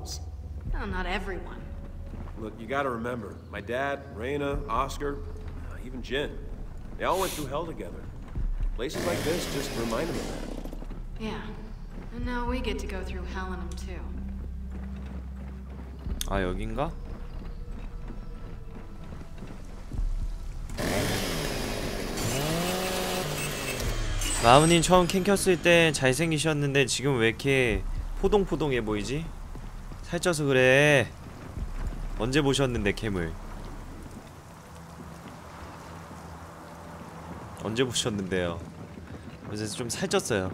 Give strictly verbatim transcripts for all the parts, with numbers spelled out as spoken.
involved. No, not everyone. Look, you gotta remember, my dad, Raina, Oscar, uh, even Jen, they all went through hell together. Places like this just remind them of that. Yeah. And now we get to go through hell in them too. 아, 여긴가? 마음님 처음 캔 켰을 때 잘생기셨는데 지금 왜 이렇게 포동포동해 보이지? 살쪄서 그래. 언제 보셨는데 캠을? 언제 보셨는데요? 그래서 좀 살쪘어요.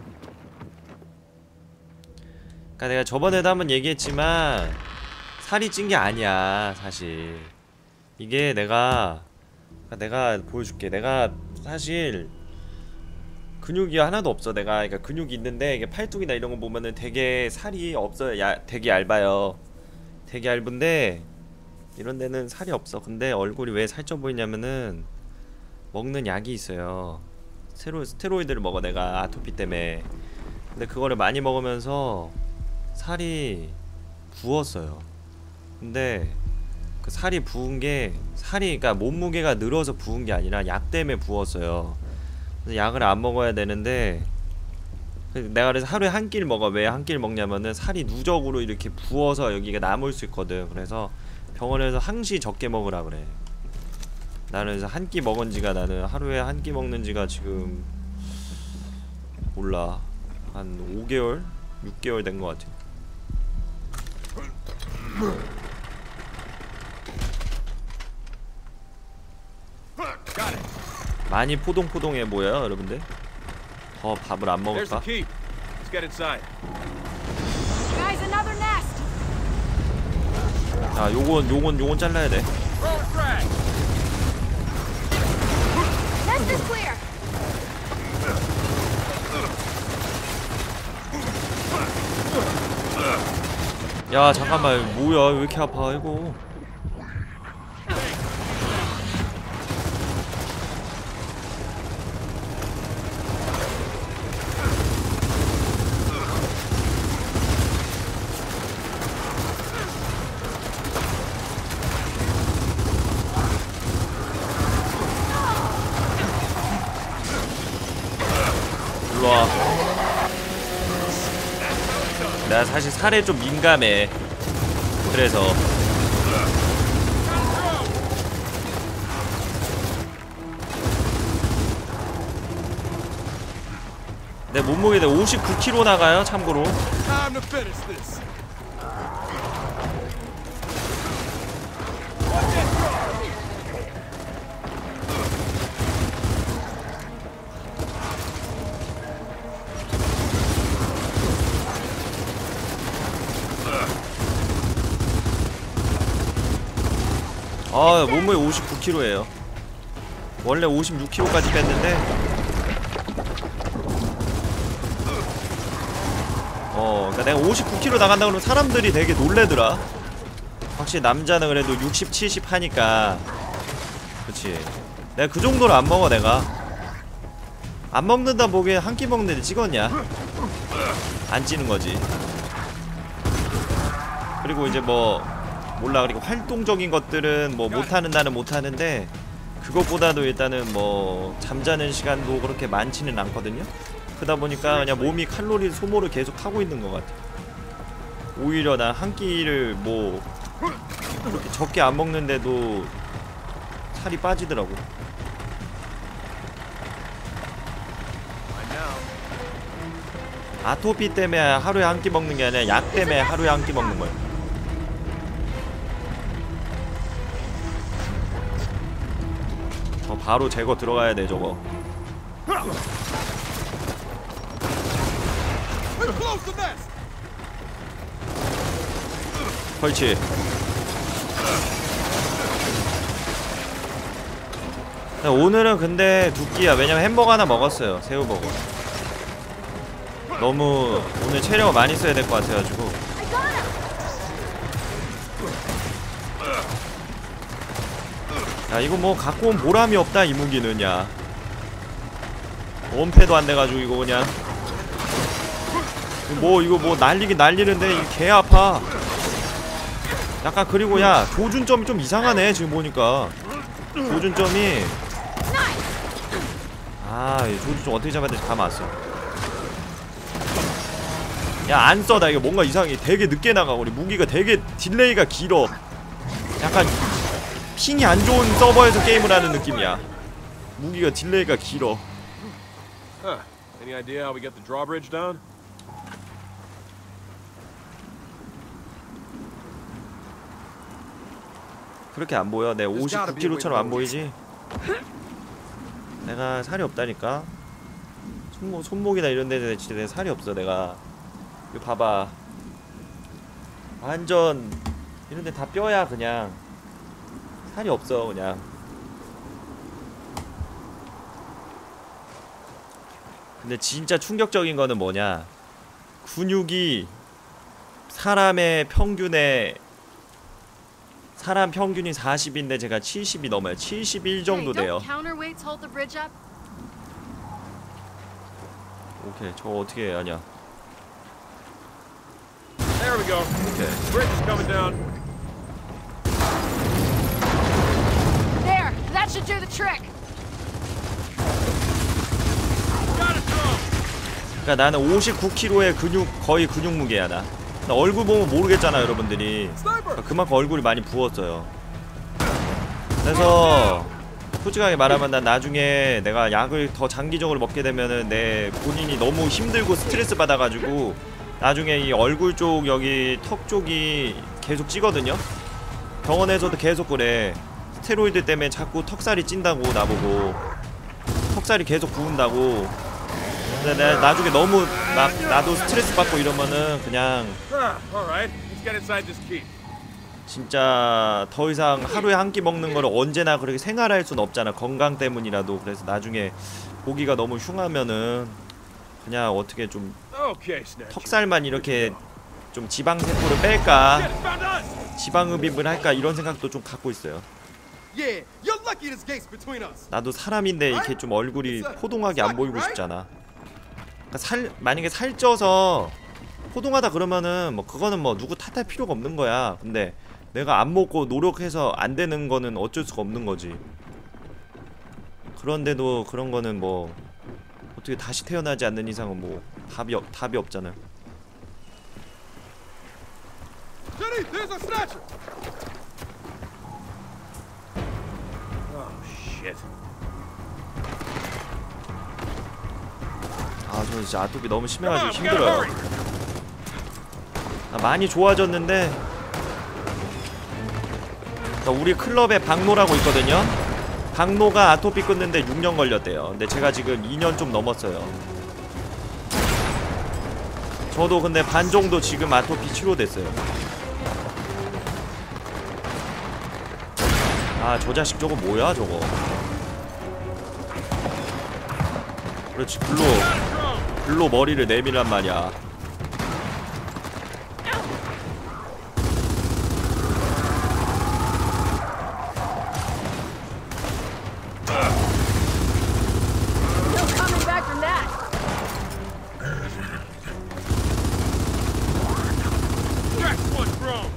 그니까 내가 저번에도 한번 얘기했지만 살이 찐 게 아니야 사실. 이게 내가 그러니까 내가 보여줄게. 내가 사실 근육이 하나도 없어. 내가 그러니까 근육이 있는데 이게 팔뚝이나 이런 거 보면은 되게 살이 없어요. 야, 되게 얇아요. 되게 얇은데 이런 데는 살이 없어. 근데 얼굴이 왜 살쪄 보이냐면은 먹는 약이 있어요. 스테로, 스테로이드를 먹어 내가 아토피 때문에. 근데 그거를 많이 먹으면서 살이 부었어요. 근데 그 살이 부은 게 살이 그러니까 몸무게가 늘어서 부은 게 아니라 약 때문에 부었어요. 그래서 약을 안 먹어야 되는데 내가 그래서 하루에 한 끼를 먹어. 왜 한 끼를 먹냐면은 살이 누적으로 이렇게 부어서 여기가 남을 수 있거든. 그래서 병원에서 항시 적게 먹으라 그래. 나는 그래서 한 끼 먹은 지가 나는 하루에 한 끼 먹는 지가 지금 몰라 한 오 개월? 육 개월 된 것 같아. 많이 포동포동해 보여요 여러분들? 더 밥을 안 먹을까? 자 요건 요건 요건 잘라야 돼. 야 잠깐만 뭐야 왜 이렇게 아파 이거. 일로와. 내가 사실 살에 좀 민감해. 그래서 내 몸무게 내 오십구 킬로그램 나가요 참고로. 아 몸무게 오십구 킬로그램이에요 원래 오십육 킬로그램까지 뺐는데 어 그니까 내가 오십구 킬로그램 나간다 그러면 사람들이 되게 놀래더라. 확실히 남자는 그래도 육십, 칠십 하니까. 그치. 내가 그 정도로 안 먹어. 내가 안 먹는다 보기엔 한 끼 먹는데 찍었냐. 안 찌는거지. 그리고 이제 뭐 몰라. 그리고 활동적인 것들은 뭐 못하는 날은 못하는데 그것보다도 일단은 뭐 잠자는 시간도 그렇게 많지는 않거든요. 그러다 보니까 그냥 몸이 칼로리 소모를 계속 하고 있는 것 같아. 오히려 난 한 끼를 뭐 그렇게 적게 안 먹는데도 살이 빠지더라고. 아토피 때문에 하루에 한 끼 먹는 게 아니라 약 때문에 하루에 한 끼 먹는 거야. 어, 바로 제거 들어가야 돼 저거. 그렇지. 오늘은 근데 두 끼야. 왜냐면 햄버거 하나 먹었어요. 새우버거. 너무 오늘 체력을 많이 써야 될 것 같아가지고. 야 이거 뭐 갖고 온 보람이 없다 이 무기는. 야 원패도 안 돼가지고 이거 그냥 뭐 이거 뭐 날리긴 날리는데 이게 개 아파. 약간 그리고 야 조준점이 좀 이상하네 지금 보니까. 조준점이 아 조준점 어떻게 잡아야 될지 감 왔어. 야 안 써. 나 이거 뭔가 이상해. 되게 늦게 나가. 우리 무기가 되게 딜레이가 길어. 약간 핑이 안 좋은 서버에서 게임을 하는 느낌이야. 무기가 딜레이가 길어. Huh. Any idea how we get the drawbridge down? 그렇게 안 보여. 내 오십구 킬로그램처럼 안 보이지? 내가 살이 없다니까. 손목, 손목이나 이런 데는 진짜 내 살이 없어. 내가 이거 봐봐. 완전 이런 데 다 뼈야. 그냥 살이 없어. 그냥. 근데 진짜 충격적인 거는 뭐냐, 근육이 사람의 평균에 사람 평균이 사십인데 제가 칠십이 넘어요. 칠십일 정도 돼요. 오케이, 저거 어떻게 하냐. There we go. 오케이. Bridge is coming down. There, that should do the trick. Got it, throw. 그러니까 나는 오십구 킬로그램의 근육, 거의 근육 무게야. 나, 나 얼굴 보면 모르겠잖아 여러분들이. 그러니까 그만큼 얼굴이 많이 부었어요. 그래서 솔직하게 말하면 난 나중에 내가 약을 더 장기적으로 먹게 되면은 내 본인이 너무 힘들고 스트레스 받아가지고 나중에 이 얼굴 쪽 여기 턱 쪽이 계속 찌거든요. 병원에서도 계속 그래. 스테로이드 때문에 자꾸 턱살이 찐다고 나보고. 턱살이 계속 부은다고. 근데 내가 나중에 너무 막 나도 스트레스 받고 이러면은 그냥 Ah, all right. Let's get inside this keep. 진짜 더 이상 하루에 한 끼 먹는 거를 언제나 그렇게 생활할 순 없잖아. 건강 때문이라도. 그래서 나중에 고기가 너무 흉하면은 그냥 어떻게 좀 Okay, Snatch. 턱살만 이렇게 좀 지방 세포를 뺄까, Shit, it's found us. 지방흡입을 할까 이런 생각도 좀 갖고 있어요. Yeah, you're lucky this gate's between us. 나도 사람인데 이렇게 좀 얼굴이 포동하게 안 보이고 싶잖아. 그러니까 살 만약에 살쪄서 포동하다 그러면은 뭐 그거는 뭐 누구 탓할 필요가 없는 거야. 근데 내가 안 먹고 노력해서 안 되는 거는 어쩔 수가 없는 거지. 그런데도 그런 거는 뭐 어떻게 다시 태어나지 않는 이상은 뭐 답이 없, 답이 없잖아요. Jenny, there's a snatcher. Oh shit. 아, 저 진짜 아토피 너무 Come on, 심해가지고 we gotta 힘들어요. hurry. 아, 많이 좋아졌는데, 그러니까 우리 클럽에 박노라고 있거든요. 박노가 아토피 끊는데 육 년 걸렸대요. 근데 제가 지금 이 년 좀 넘었어요. 저도 근데 반 정도 지금 아토피 치료됐어요. 아, 저 자식 저거 뭐야 저거. 그렇지, 글로 글로 머리를 내밀란 말이야. No coming back from that. That's one thrown.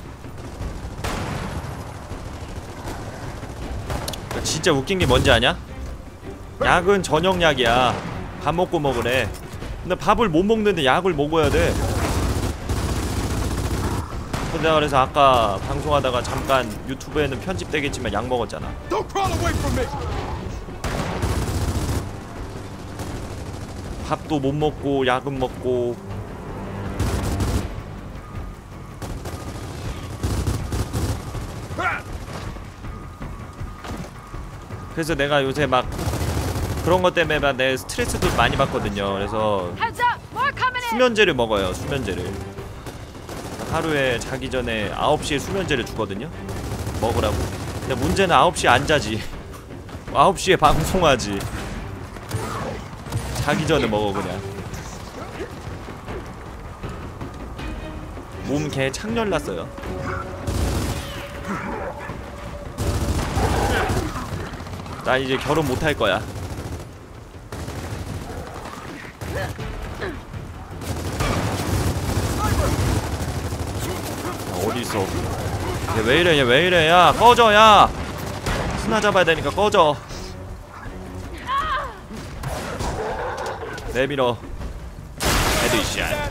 진짜 웃긴 게 뭔지 아냐? 약은 저녁약이야. 밥 먹고 먹으래. 근데 밥을 못 먹는데 약을 먹어야 돼. 근데 그래서 아까 방송하다가 잠깐 유튜브에는 편집되겠지만 약 먹었잖아. Don't crawl away from me. 밥도 못 먹고 약은 먹고. 그래서 내가 요새 막 그런 것 때문에 막 내 스트레스도 많이 받거든요. 그래서 Heads up, more coming in. 수면제를 먹어요. 수면제를 하루에 자기 전에 아홉 시에 수면제를 주거든요. 먹으라고. 근데 문제는 아홉 시에 안 자지. 아홉 시에 방송하지. 자기 전에 먹어 그냥. 몸 개 창렬 났어요. 나 이제 결혼 못 할 거야. 아, 어디 있어? 얘 왜 이래 얘 왜 이래 야 꺼져 야 스나 잡아야 되니까 꺼져 내밀어 헤드샷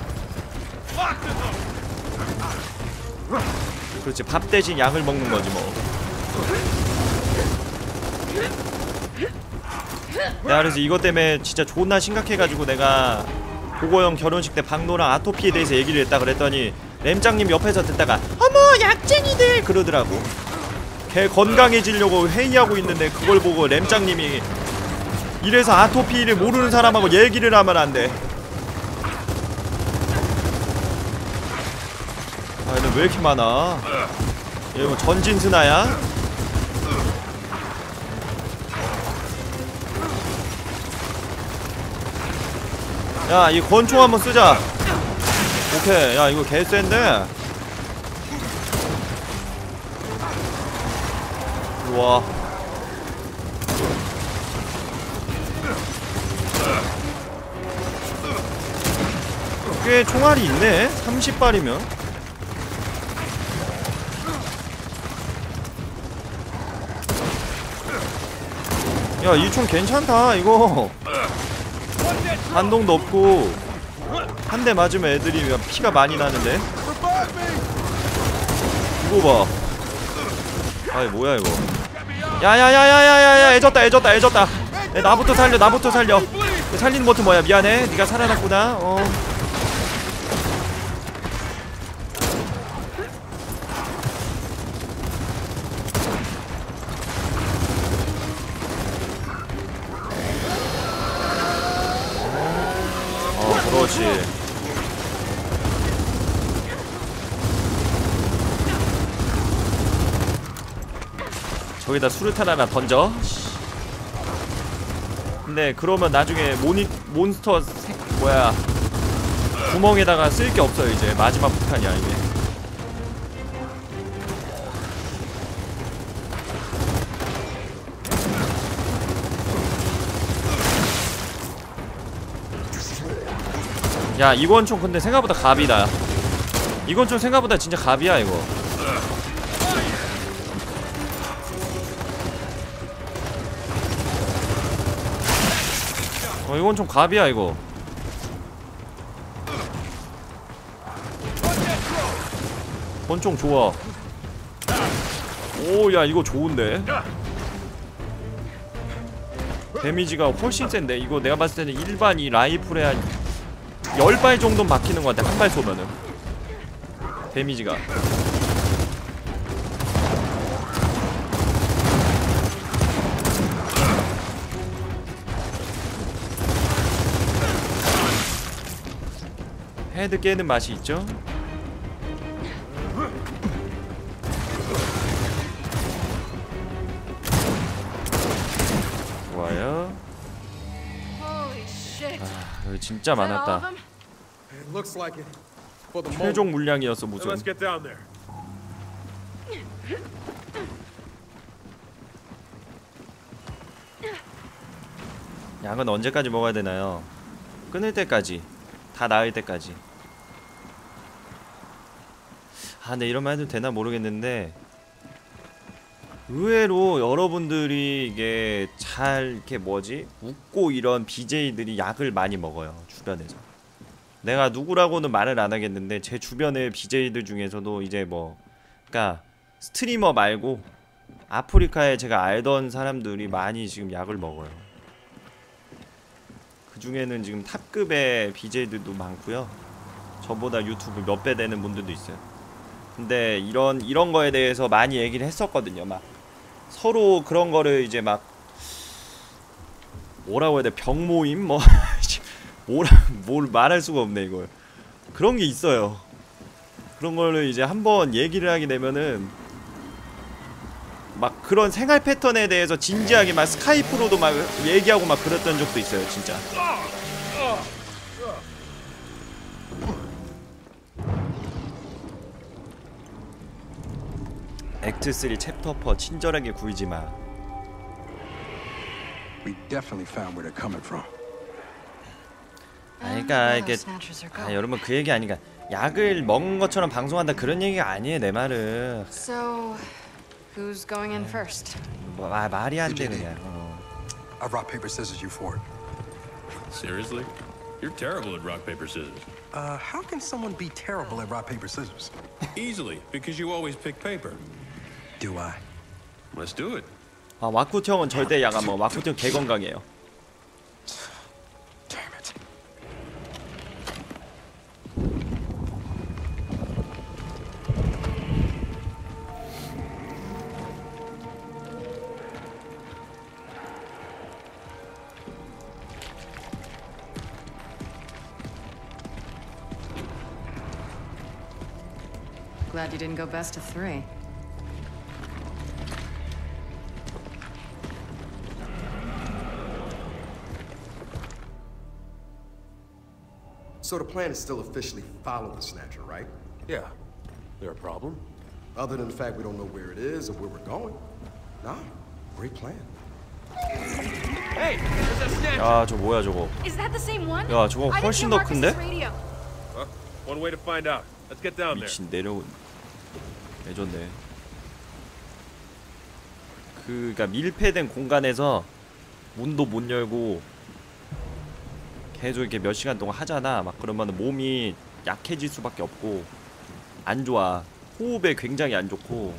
그렇지 밥 대신 약을 먹는 거지 뭐 내가 그래서 이것 때문에 진짜 존나 심각해가지고 내가 보고형 결혼식 때 박노랑 아토피에 대해서 얘기를 했다 그랬더니 램장님 옆에서 듣다가 어머 약쟁이들 그러더라고 걔 건강해지려고 회의하고 있는데 그걸 보고 램장님이 이래서 아토피를 모르는 사람하고 얘기를 하면 안돼 아 얘는 왜 이렇게 많아 얘 뭐 전진스나야? 야 이 권총 한번 쓰자 오케이 야 이거 개센데 우와 꽤 총알이 있네 삼십 발이면 야 이 총 괜찮다 이거 반동도 없고 한 대 맞으면 애들이 피가 많이 나는데 이거 봐 아이 뭐야 이거 야야야야야야야 애졌다 애졌다 애졌다 야, 나부터 살려 나부터 살려 살리는 버튼 뭐야 미안해 니가 살아났구나 어 그렇지 저기다 수류탄 하나 던져 근데 그러면 나중에 모니, 몬스터 색, 뭐야 구멍에다가 쓸 게 없어요 이제 마지막 폭탄이야 이게 야 이권총 근데 생각보다 갑이다 이권총 생각보다 진짜 갑이야 이거 어 이권총 갑이야 이거 권총 좋아 오 야 이거 좋은데 데미지가 훨씬 센데 이거 내가 봤을 때는 일반 이 라이플에 한 열 발 정도는 막히는 것 같아 한 발 쏘면은 데미지가 헤드 깨는 맛이 있죠? 좋아요 아 여기 진짜 많았다 It looks like it. For the moment. 최종 물량이었어 무슨 Let's get down there. 약은 언제까지 먹어야 되나요? 끊을 때까지 다 나을 때까지 아 근데 이런 말 해도 되나 모르겠는데 의외로 여러분들이 이게 잘 이렇게 뭐지 웃고 이런 비제이들이 약을 많이 먹어요 주변에서 내가 누구라고는 말을 안 하겠는데 제 주변의 비제이들 중에서도 이제 뭐 그니까 스트리머 말고 아프리카에 제가 알던 사람들이 많이 지금 약을 먹어요 그 중에는 지금 탑급의 비제이들도 많고요 저보다 유튜브 몇 배 되는 분들도 있어요 근데 이런 이런 거에 대해서 많이 얘기를 했었거든요 막 서로 그런 거를 이제 막 뭐라고 해야 돼 병모임 뭐 뭐라 뭘 말할 수가 없네 이걸 그런 게 있어요 그런 거를 이제 한번 얘기를 하게 되면은 막 그런 생활 패턴에 대해서 진지하게 막 스카이프로도 막 얘기하고 막 그랬던 적도 있어요 진짜 액트 쓰리 챕터 포 친절하게 구이지마 We definitely found where they're coming from. 아 그니까 이게 아 여러분 그 얘기 아니까 약을 먹은 것처럼 방송한다 그런 얘기가 아니에요 내 말은. So, who's going in first? 뭐, 아, 말이 안 돼 그냥. 어. I rock, paper, scissors you for it. Seriously? You're terrible at rock, paper, scissors. Uh, how can someone be terrible at rock, paper, scissors? Easily, because you always pick paper. Do I? Let's do it. 아 와쿠트 형은 절대 약 안 먹어. 와쿠트 형 개 건강해요. Damn it. Glad you didn't go best of three. So the plan is still officially follow the Snatcher, right? Yeah. There a problem? Other than the fact we don't know where it is or where we're going. Nah, great plan. Hey, there's a snatcher! 야 저 뭐야 저거. Is that the same one? 야 저거 I didn't 훨씬 hear 더 Marcus's 큰데? radio. Huh? One way to find out. Let's get down there. 미친 내려온 레전드. 그니까 밀폐된 공간에서 문도 못 열고 계속 이렇게 몇 시간 동안 하잖아. 막 그러면 몸이 약해질 수밖에 없고 안 좋아. 호흡에 굉장히 안 좋고.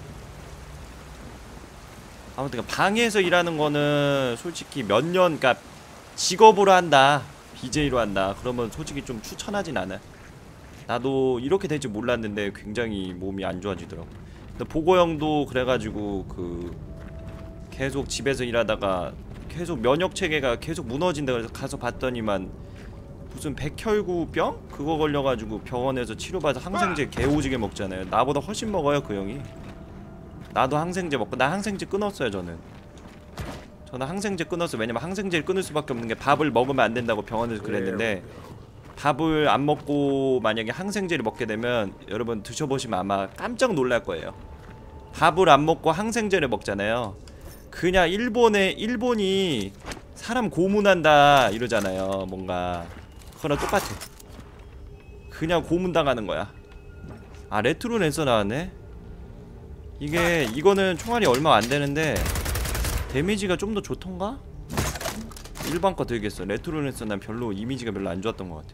아무튼 방에서 일하는 거는 솔직히 몇 년, 그러니까 직업으로 한다, 비제이로 한다, 그러면 솔직히 좀 추천하진 않아. 나도 이렇게 될 줄 몰랐는데 굉장히 몸이 안 좋아지더라고. 근데 보고 형도 그래가지고 그 계속 집에서 일하다가 계속 면역 체계가 계속 무너진다 그래서 가서 봤더니만 무슨 백혈구병? 그거 걸려가지고 병원에서 치료받아서 항생제 개오지게 먹잖아요. 나보다 훨씬 먹어요 그 형이. 나도 항생제 먹고, 나 항생제 끊었어요 저는. 저는 항생제 끊었어요. 왜냐면 항생제를 끊을 수밖에 없는 게 밥을 먹으면 안 된다고 병원에서 그랬는데 밥을 안 먹고 만약에 항생제를 먹게 되면 여러분 드셔보시면 아마 깜짝 놀랄 거예요. 밥을 안 먹고 항생제를 먹잖아요. 그냥 일본에 일본이 사람 고문한다 이러잖아요. 뭔가 그거랑 똑같아. 그냥 고문당하는 거야. 아 레트로 랜서 나왔네. 이게 이거는 총알이 얼마 안 되는데 데미지가 좀 더 좋던가? 일반 거 들겠어. 레트로 랜서 난 별로 이미지가 별로 안 좋았던 것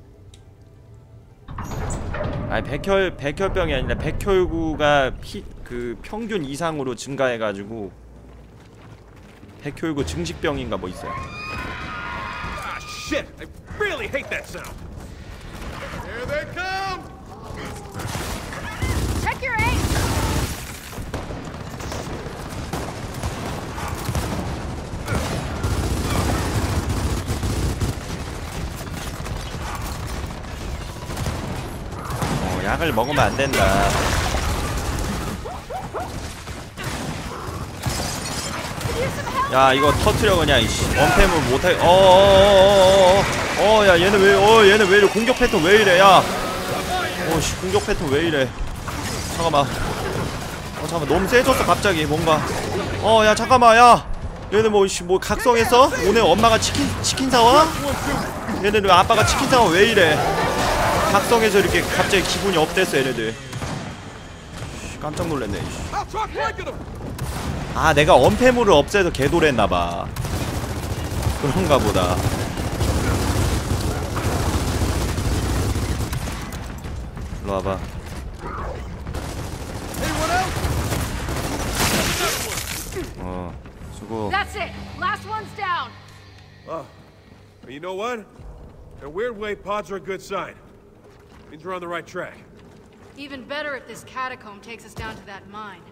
같아. 아니 백혈 백혈병이 아니라 백혈구가 피 그 평균 이상으로 증가해가지고 백혈구 증식병인가 뭐 있어요. Ah, shit! I really hate that sound! Here they come! Check your aim! 어, 약을 먹으면 안 된다. 야 이거 터트려 그냥 이씨. 원패물 못해. 어어어어어어. 야 얘는 왜 어 얘는 왜 이래. 공격 패턴 왜 이래. 야 어씨 공격 패턴 왜 이래. 잠깐만. 어 잠깐만 너무 세졌어 갑자기 뭔가. 어 야 잠깐만. 야 얘네 뭐씨 뭐 각성했어? 오늘 엄마가 치킨 치킨 사와? 얘네들 아빠가 치킨 사와 왜 이래. 각성해서 이렇게 갑자기 기분이 업됐어 얘네들. 깜짝 놀랐네. I'll try flanking them! 아 내가 원패물을 없애서 개돌했나봐. 그런가 보다. 일로 와봐. 어 수고. That's it! Last one's down! Oh. Well, you know what? In a weird way, pods are a good sign. Means we're on the right track. Even better if this catacomb takes us down to that mine.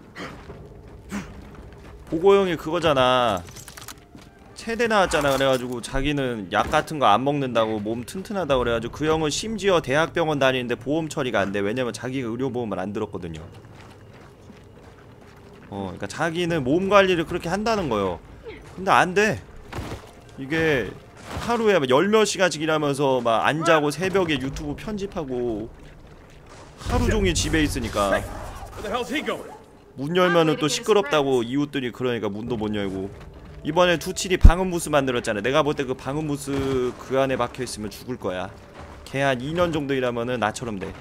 보고 형이 그거잖아. 체대 나왔잖아. 그래가지고 자기는 약 같은 거 안 먹는다고 몸 튼튼하다고 그래가지고 그 형은 심지어 대학병원 다니는데 보험 처리가 안 돼. 왜냐면 자기가 의료보험을 안 들었거든요. 어 그러니까 자기는 몸 관리를 그렇게 한다는 거요. 근데 안 돼. 이게 하루에 열 몇 시간씩 일하면서 막 안 자고 새벽에 유튜브 편집하고 하루 종일 집에 있으니까 Where the hell's he going? 문 열면은 또 시끄럽다고 이웃들이 그러니까 문도 못 열고. 이번에 두칠이 방음부스 만들었잖아. 내가 볼 때 그 방음부스 그 안에 박혀있으면 죽을 거야. 걔 한 이 년 정도 일하면은 나처럼 돼.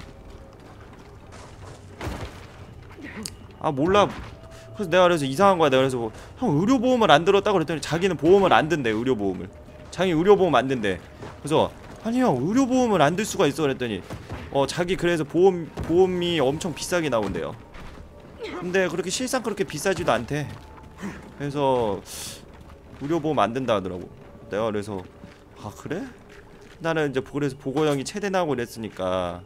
아 몰라. 그래서 내가 그래서 이상한 거야. 내가 그래서 뭐, 형 의료보험을 안 들었다고 그랬더니 자기는 보험을 안 든대. 의료보험을 자기 의료보험 안 든대. 그래서 아니 형 의료보험을 안 들 수가 있어 그랬더니 어 자기 그래서 보험 보험이 엄청 비싸게 나온대요. 근데 그렇게 실상 그렇게 비싸지도 않대. 그래서 의료보험 안 든다 하더라고. 내가 그래서 아 그래? 나는 이제 그래서 보고형이 최대 나오고 그랬으니까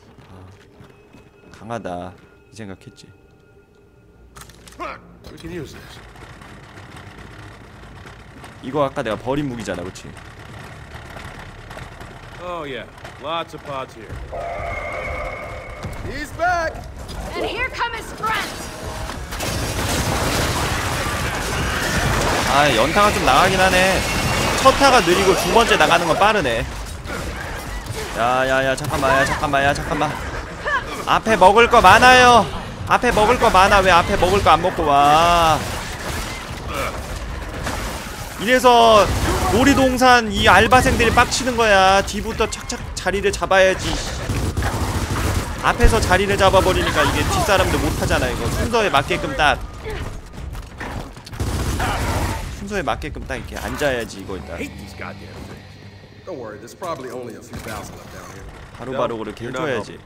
아, 강하다 이 생각했지. We can use this. 이거 아까 내가 버린 무기잖아, 그렇지? Oh yeah, lots of pods here. He's back. And here come his friends! 아 연타가 좀 나가긴 하네. 첫 타가 느리고 두 번째 나가는 건 빠르네. 야야야 잠깐만 야 잠깐만 야 잠깐만. 앞에 먹을 거 많아요. 앞에 먹을 거 많아. 왜 앞에 먹을 거 안 먹고 와. 이래서 놀이동산 이 알바생들이 빡치는 거야. 뒤부터 착착 자리를 잡아야지. 앞에서 자리를 잡아버리니까 이게 뒷사람들 못하잖아. 이거 순서에 맞게끔 딱 순서에 맞게끔 딱 이렇게 앉아야지. 이거 일단 Hate these goddamn things. Don't worry, there's probably only a few thousand left down here. 바로바로 그렇게 You're not 해줘야지.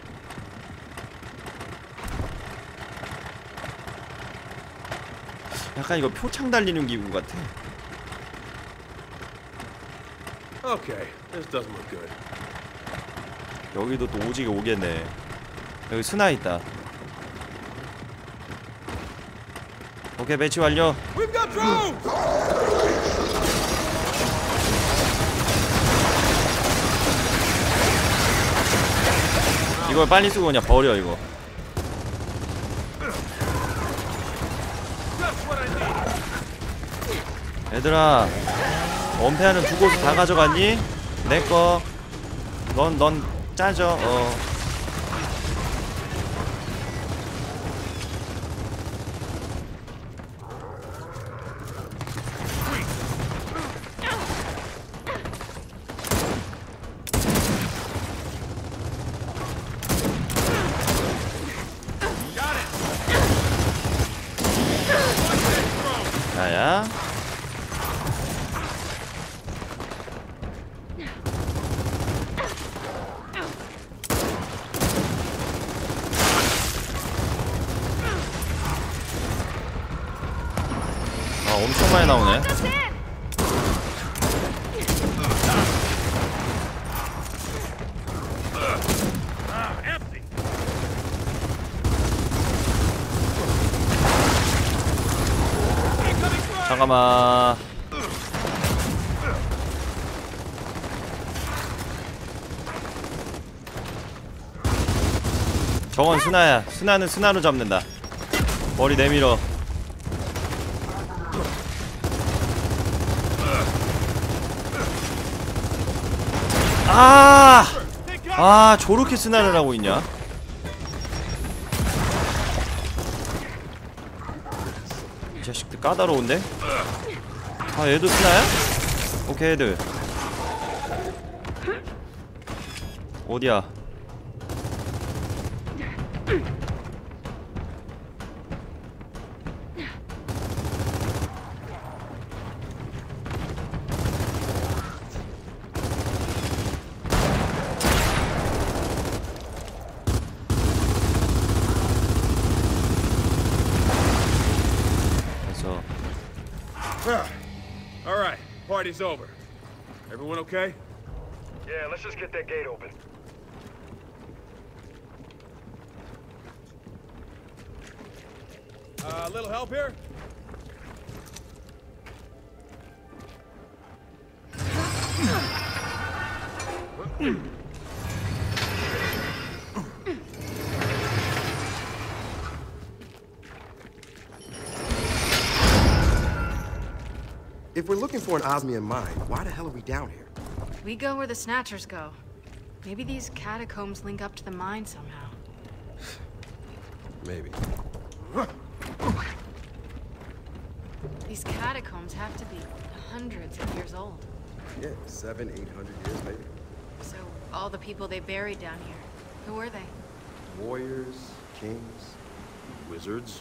약간 이거 표창 달리는 기분 같아. Okay, this doesn't look good. 여기도 또 오지게 오겠네. 여기 스나 있다. 오케이 배치 완료. We've got drones! 이걸 빨리 쓰고 그냥 버려 이거. 얘들아 원패하는 두 곳을 다 가져갔니? 내꺼. 넌 넌 짜져. 어. 야야. 아 엄청 많이 나오네. 잠깐만. 저건 스나야. 스나는 스나로 잡는다. 머리 내밀어. 아! 아, 저렇게 스나를 하고 있냐? 이 자식들 까다로운데? 아, 얘도 스나야? 오케이, 애들. 어디야? All right, party's over. Everyone okay? Yeah, let's just get that gate open. Uh, a little help here? If we're looking for an Osmian mine, why the hell are we down here? We go where the Snatchers go. Maybe these catacombs link up to the mine somehow. Maybe. These catacombs have to be hundreds of years old. Yeah, seven, eight hundred years maybe. So All the people they buried down here. Who were they? Warriors, kings. Wizards?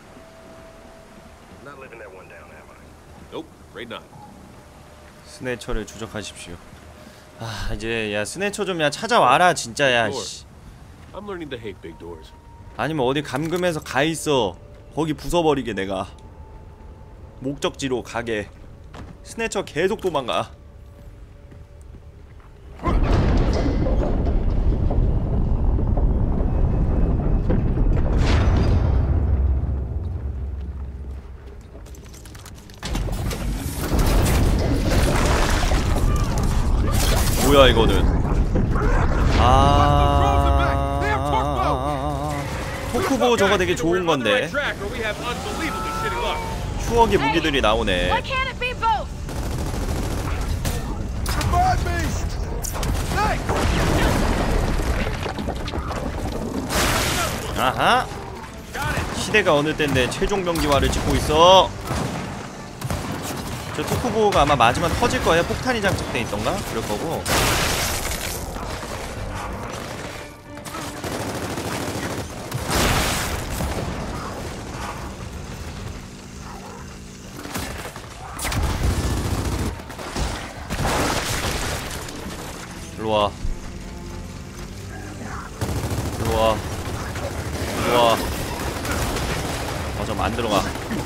Not living that one down, am I? Nope, afraid not. 스네처를 추적하십시오. 아 이제 야 스네처 좀 야 찾아와라 진짜 야 씨. I'm learning to hate big doors. 아니면 어디 감금해서 가 있어. 거기 부숴버리게 내가. 목적지로 가게. 스네처 계속 도망가. 뭐야 이거는. 아 토쿠보 저거 되게 좋은 건데. 추억의 무기들이 나오네. Why can't it be both? 아하. 시대가 어느 때인데 최종 병기화를 찍고 있어. 저 토쿠보가 아마 맞으면 터질 거예요. 폭탄이 장착돼 있던가? 그럴 거고. 일로와. 일로와. 일로와. 어, 좀 안 들어가.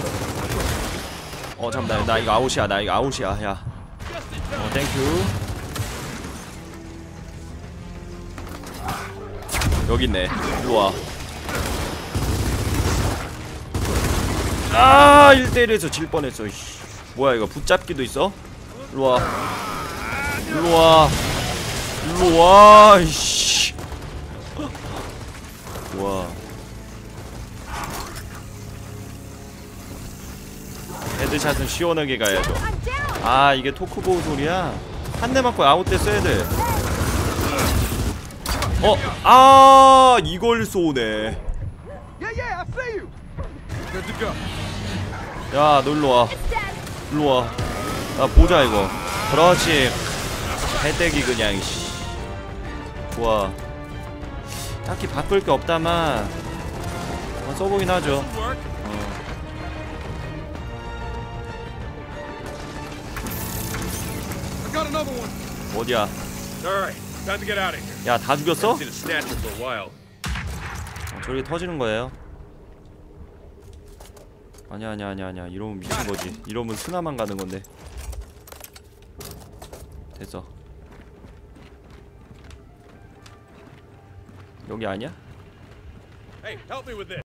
어, 잠깐만. 나, 나 이거 아웃이야. 나 이거 아웃이야. 야. 어, 땡큐. 여기 있네. 일로와. 아, 일 대 일에서 질 뻔했어. 이씨. 뭐야, 이거 붙잡기도 있어? 일로와. 일로와. 일로와. 이씨. 와. 헤드샷은 시원하게 가야죠. 아 이게 토쿠보 소리야? 한 대 맞고 아웃됐어 애들. 어? 아 이걸 쏘네. 야 너 일로와. 일로와. 나 보자 이거. 그렇지. 해대기 그냥 씨. 좋아. 딱히 바꿀 게 없다만 어, 써보긴 하죠. 어디야? 야, 다 죽였어? 어, 저리 터지는 거예요. 아니야, 아니야, 아니야, 아니야. 이러면 미친 거지. 이러면 스나만 가는 건데. 됐어. 여기 아니야?